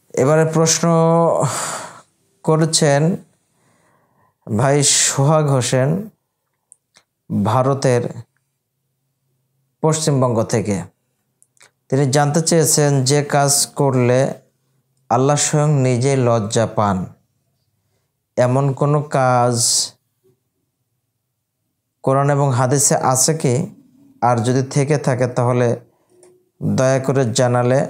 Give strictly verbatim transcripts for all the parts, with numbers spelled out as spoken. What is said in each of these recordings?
এবারে প্রশ্ন করেছেন ভাই সোহাগ হোসেন ভারতের পশ্চিমবঙ্গ থেকে। তিনি জানতে চেয়েছেন যে কাজ করলে আল্লাহ স্বয়ং নিজেই লজ্জা পান এমন কোনো কাজ কোরআন এবং হাদিসে আছে কি, আর যদি থেকে থাকে তাহলে দয়া করে জানালে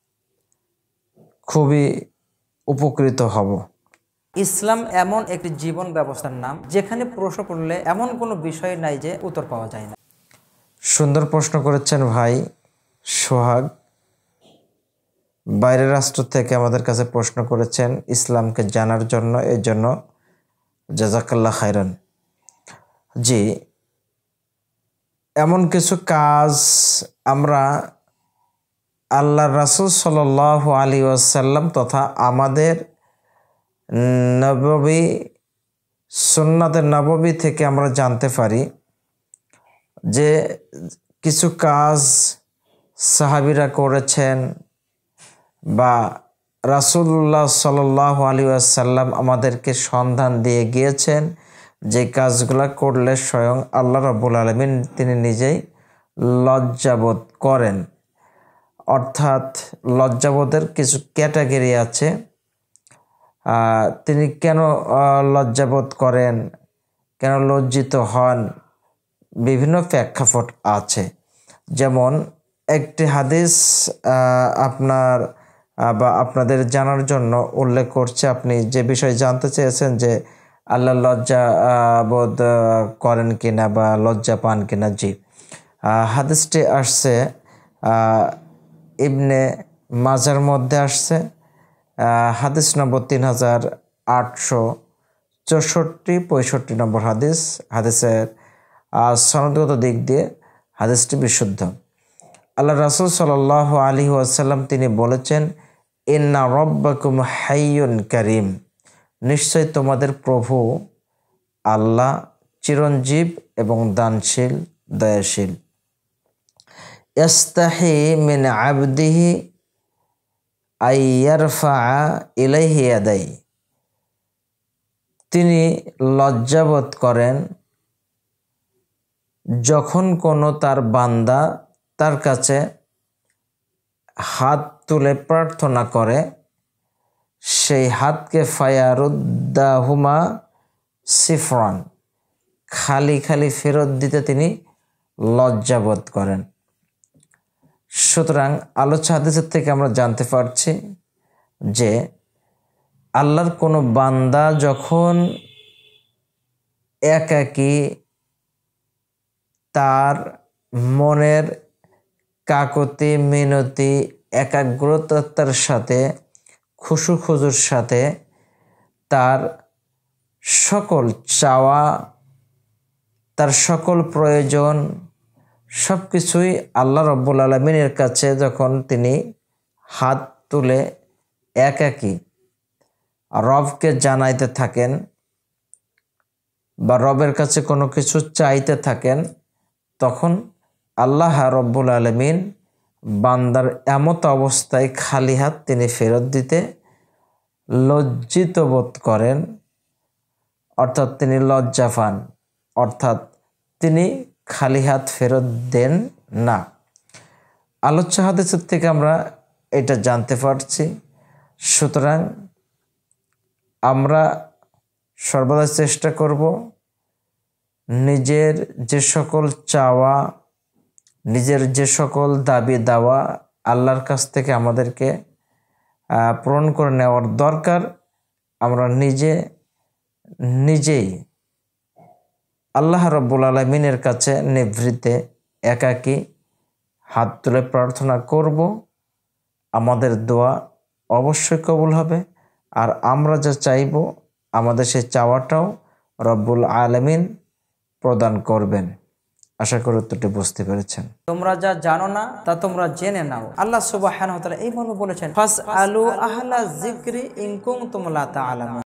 খুবই উপকৃত হব। ইসলাম এমন একটি জীবন ব্যবস্থার নাম যেখানে প্রশ্ন করলে এমন কোনো বিষয় নাই যে উত্তর পাওয়া যায় না। সুন্দর প্রশ্ন করেছেন ভাই সোহাগ, বাইরের রাষ্ট্র থেকে আমাদের কাছে প্রশ্ন করেছেন ইসলামকে জানার জন্য, এই জন্য জাযাকাল্লাহ খাইরান। জি, এমন কিছু কাজ আমরা আল্লাহ রাসূল সাল্লাল্লাহু আলাইহি ওয়াসাল্লাম তথা আমাদের নববী সুন্নাতে নববী থেকে আমরা জানতে পারি যে কিছু কাজ সাহাবীরা করেছেন বা রাসূলুল্লাহ সাল্লাল্লাহু আলাইহি ওয়াসাল্লাম আমাদেরকে সন্ধান দিয়ে গিয়েছেন যে কাজগুলো করলে স্বয়ং আল্লাহ রাব্বুল আলামিন তিনি নিজেই লজ্জাবোধ করেন। অর্থাৎ লজ্জাবোধের কিছু ক্যাটাগরি আছে। তিনি কেন লজ্জাবোধ করেন, কেন লজ্জিত হন, বিভিন্ন প্রেক্ষাপট আছে। যেমন একটি হাদিস আপনার বা আপনাদের জানার জন্য উল্লেখ করছে। আপনি যে বিষয় জানতে চেয়েছেন যে আল্লাহ লজ্জা বোধ করেন কিনা বা লজ্জা পান কিনা। জি, হাদিসটি আসছে ইবনে মাজার মধ্যে আসছে, হাদিস নম্বর তিন হাজার আটশো চৌষট্টি পঁয়ষট্টি নম্বর হাদিস। হাদিসের সনদগত দিক দিয়ে হাদিসটি বিশুদ্ধ। আল্লাহ রাসূল সাল্লাল্লাহু আলাইহি ওয়াসাল্লাম তিনি বলেছেন, ইন্না রব্বাকুম হাইয়ুন কারীম, নিশ্চয় তোমাদের প্রভু আল্লাহ চিরঞ্জীব এবং দানশীল দয়াশীল। ইস্তাহি মিন আবদিহি আইয়ারফা ইলাইহি ইয়াদাই, তিনি লজ্জাবোধ করেন যখন কোনো তার বান্দা তার কাছে হাত তুলে প্রার্থনা করে, সেই হাতকে ফায়ারুদ্দাহুমা সিফরান, খালি খালি ফেরত দিতে তিনি লজ্জাবোধ করেন। সুতরাং আলোচ্য হাদিসের থেকে আমরা জানতে পারছি যে আল্লাহর কোনো বান্দা যখন একাকী তার মনের কাকুতি মিনতি একাগ্রতার সাথে খুশু খুজুর সাথে তার সকল চাওয়া, তার সকল প্রয়োজন সব কিছুই আল্লাহ রাব্বুল আলামিনের কাছে যখন তিনি হাত তুলে একাকী রবকে জানাইতে থাকেন বা রবের কাছে কোনো কিছু চাইতে থাকেন, তখন আল্লাহ রাব্বুল আলামিন বান্দার এমত অবস্থায় খালি হাত তিনি ফেরত দিতে লজ্জিত বোধ করেন, অর্থাৎ তিনি লজ্জা পান, অর্থাৎ তিনি খালি হাত ফেরত দেন না। আলোচ্য হাদিসের থেকে আমরা এটা জানতে পারছি। সুতরাং আমরা সর্বদা চেষ্টা করব নিজের যে সকল চাওয়া, নিজের যে সকল দাবি দাওয়া আল্লাহর কাছ থেকে আমাদেরকে পূরণ করে নেওয়ার দরকার, আমরা নিজে নিজেই আল্লাহ রাব্বুল আলামিনের কাছে নিভৃতে একাকী হাত তুলে প্রার্থনা করব। আমাদের দোয়া অবশ্যই কবুল হবে, আর আমরা যা চাইব আমাদের সেই চাওয়াটাও রব্বুল আলামিন প্রদান করবেন। আশা করি উত্তরটি বুঝতে পেরেছেন। তোমরা যা জানো না তা তোমরা জেনে নাও। আল্লাহ সুবহানাহু ওয়া তাআলা এই মর্মে বলেছেন, ফাসআলু আহলা যিকরি ইন কুনতুম লা তা'লামুন।